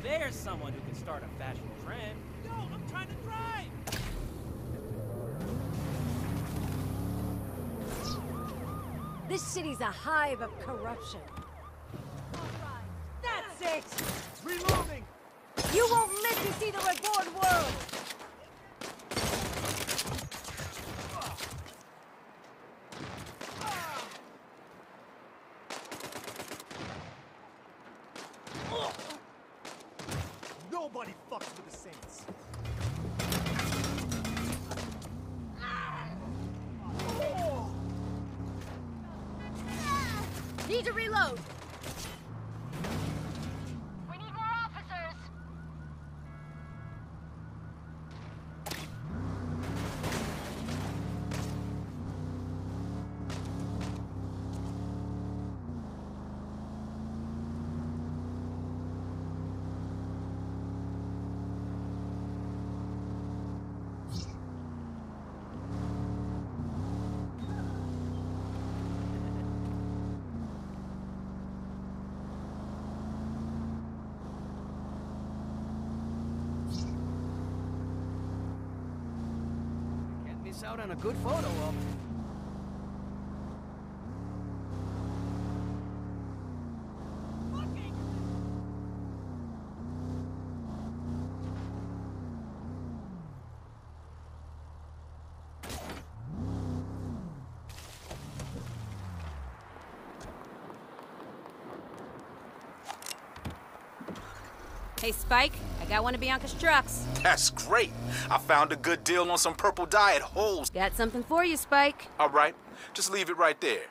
There's someone who can start a fashion trend. Yo, I'm trying to drive! This city's a hive of corruption. That's it! Reloading! You won't live to see the reborn world! Nobody fucks with the Saints. Need to reload! We need more officers! Can't miss out on a good photo op. Hey, Spike, I got one of Bianca's trucks. That's great. I found a good deal on some purple dye at Holes. Got something for you, Spike. All right, just leave it right there.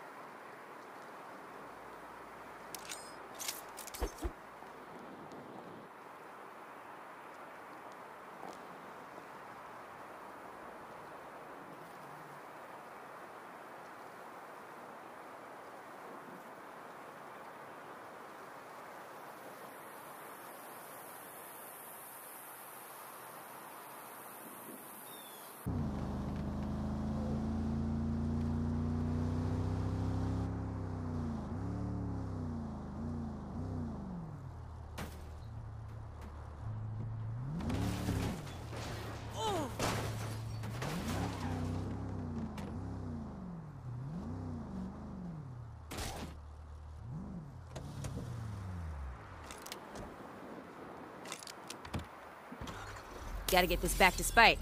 Gotta get this back to Spike.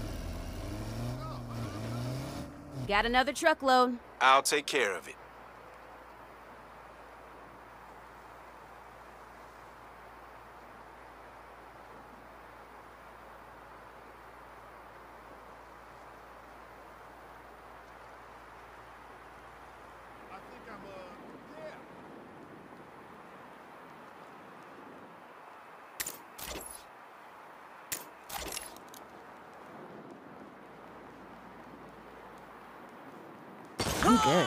Got another truckload. I'll take care of it. I think I'm, yeah. I'm good.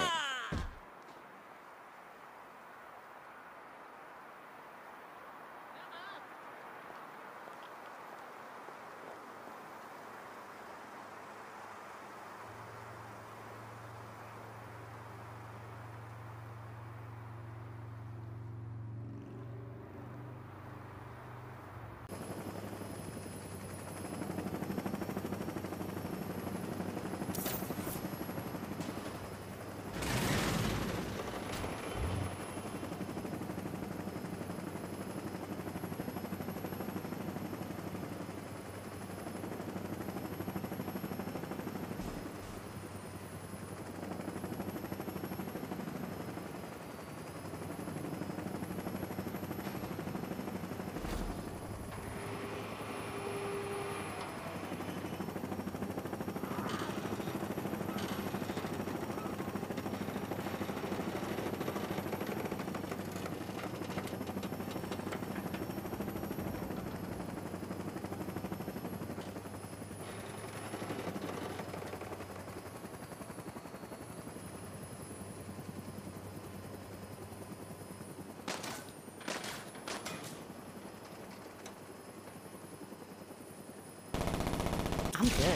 I'm good.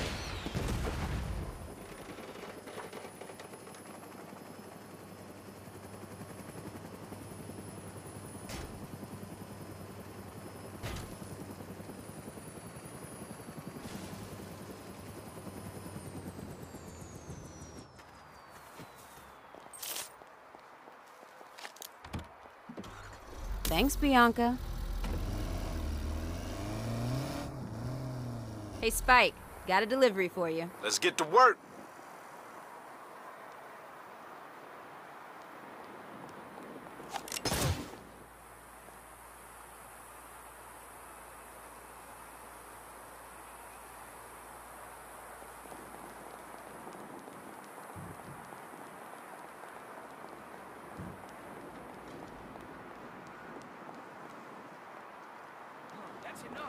Thanks, Bianca. Hey, Spike. Got a delivery for you. Let's get to work. That's enough.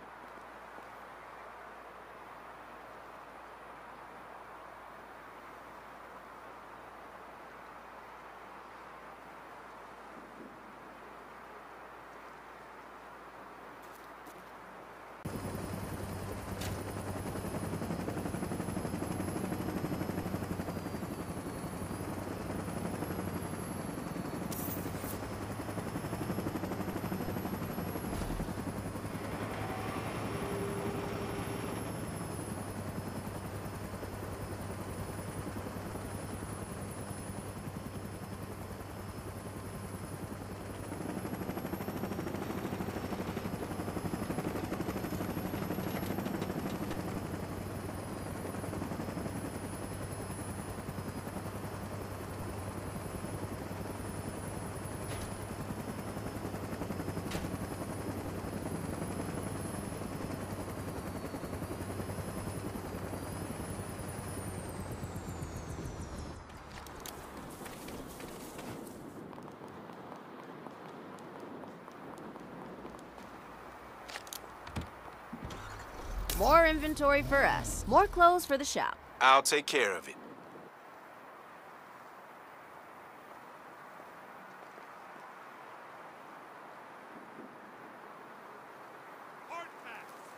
More inventory for us. More clothes for the shop. I'll take care of it. Artifacts!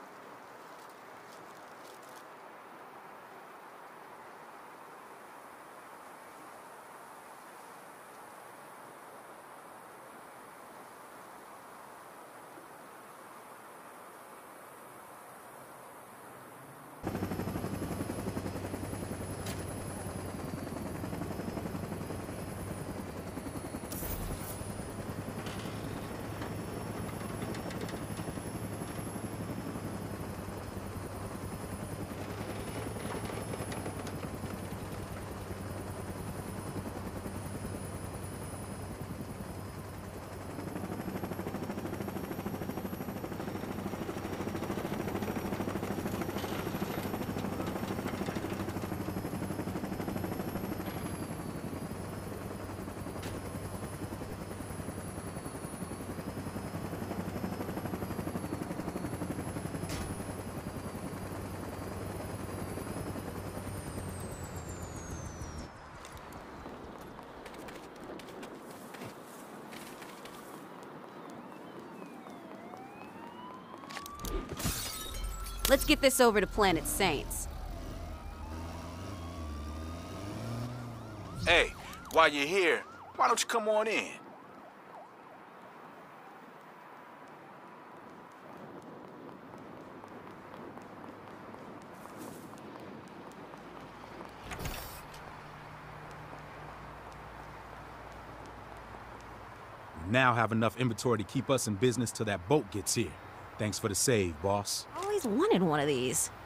Let's get this over to Planet Saints. Hey, while you're here, why don't you come on in? We now have enough inventory to keep us in business till that boat gets here. Thanks for the save, boss. Always wanted one of these.